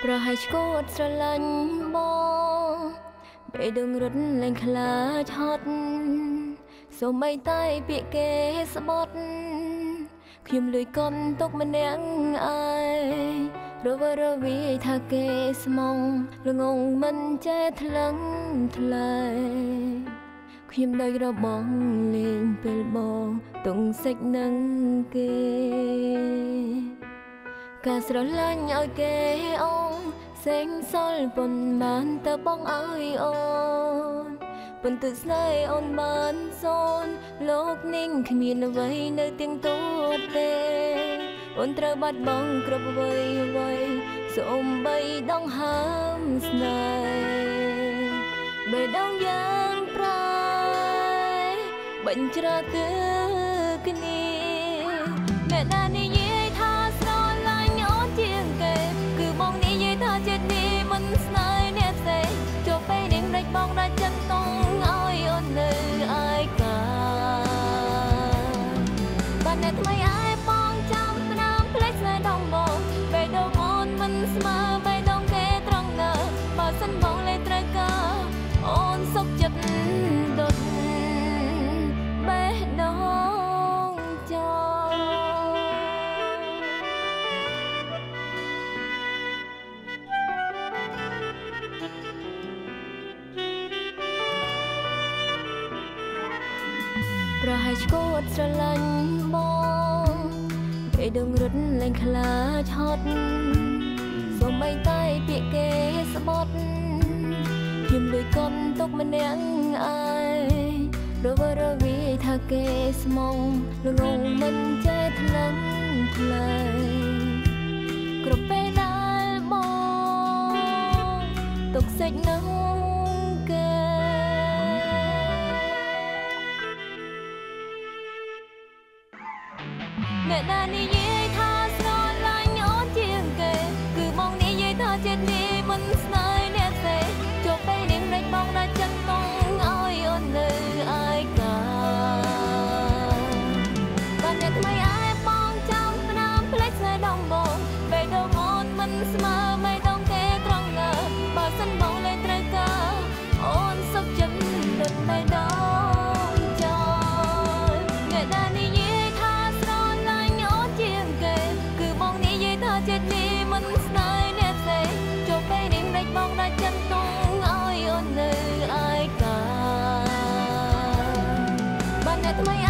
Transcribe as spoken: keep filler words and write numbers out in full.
ប្រហែលឆ្កួតស្រឡាញ់បងពេលដឹងរត់លែងខ្លាចហត់សូម្បីតែពាក្យគេស្បត់ខ្ញុំលួយកន់ទុកម្នាក់ឯងរវើរវាយថាគេស្មងល្ងងមិនចេះថ្លឹងថ្លែខ្ញុំដូចរបងលេងពេលបងទងសិចនឹងគេការស្រឡាញ់ឲ្យគេអូនសេងសល់ប៉ុន្មានតើបងឲ្យអូនប៉ុន្តែស្នេហ៍អូនបានសូនលោកนิ่งគ្មានអ្វីនៅទៀងទាត់ទេអូនត្រូវបាត់បង់គ្រប់អ្វីអ្វីសូម្បីដងហើមស្នេហ៍បេះដូងយ៉ាងប្រៃបញ្ច្រាទើគ្នាអ្នកណានិយាយថាស្រឡាញ់អូនជាងគេគឺបងនិយាយថាចិត្តនេះមិនស្នេហ៍អ្នកផ្សេងចុះពេលនាងដេចបងដាច់ចិត្តតង់ឲ្យអូននៅឯកាបានអ្នកថ្មីឯងបងចាំស្នាមផ្លេចស្នេហ៍ដងបងបេះដូងអូនមិនស្មើបេះដូងគេត្រង់ណាបើសិនបងលេត្រូវការអូនសុខចិត្តដុតបេះដូងចោលប្រហែលឆ្កួតស្រឡាញ់បងពេលដឹងរត់លែងខ្លាចហត់សូម្បីតែពាក្យគេស្បត់ខ្ញុំលួយកន់ទុកម្នាក់ឯងរវើរវាយថាគេស្មងល្ងងមិនចេះថ្លឹងថ្លែគ្រប់ពេលដែលបងទុកសិចនឹងគេអ្នកណានិយាយថាស្រឡាញ់អូនជាងគេគឺបងនិយាយថាចិត្តនេះមិនស្នេហ៍អ្នកផ្សេងចុះពេលនាងដេចបងដាច់ចិត្តតង់ឲ្យអូននៅឯកាបានអ្នកថ្មីឯងបងចាំស្នាមផ្លេចស្នេហ៍ដងបងបេះដូងអូនមិនស្មើបេះដូងគេត្រង់ណាបើសិនបងលេត្រូវការអូនសុខចិត្តដុតបេះដូងចោលអ្នកណានិយាយថាស្រឡាញ់អូនជាងគេគឺបងនិយាយថាចិត្តនេះមិនស្នេហ៍អ្នកផ្សេងចុះពេលនាងដេចបងដាច់ចិត្តតង់ឲ្យអូននៅឯកាបានអ្នកថ្មី